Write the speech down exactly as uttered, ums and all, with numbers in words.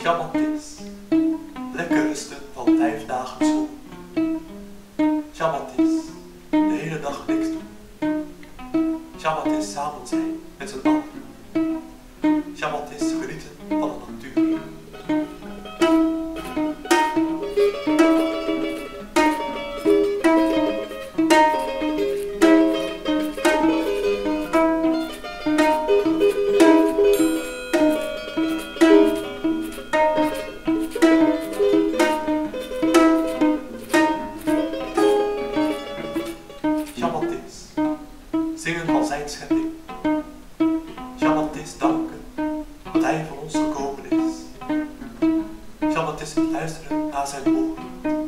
Shabbat is lekker rusten van vijf dagen school. Shabbat is de hele dag niks doen. Shabbat is samen zijn met z'n allen. Shabbat is genieten van de natuur. Shabbat is zingen van zijn schepping. Shabbat is danken dat hij voor ons gekomen is. Shabbat is het luisteren naar zijn woorden.